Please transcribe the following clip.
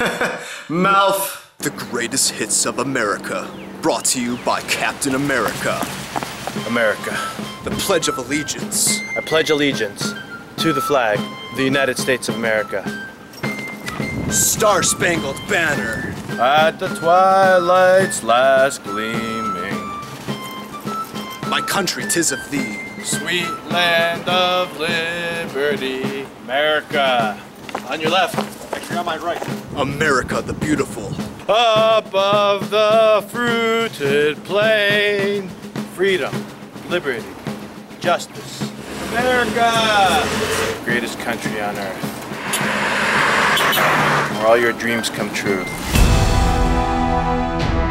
MELF. The greatest hits of America, brought to you by Captain America. America. The Pledge of Allegiance. I pledge allegiance to the flag of the United States of America. Star-Spangled Banner. At the twilight's last gleaming. My country, 'tis of thee. Sweet land of liberty. America. On your left. Actually on my right. America the beautiful. Above the fruited plain. Freedom, liberty, justice. America! The greatest country on earth. Where all your dreams come true.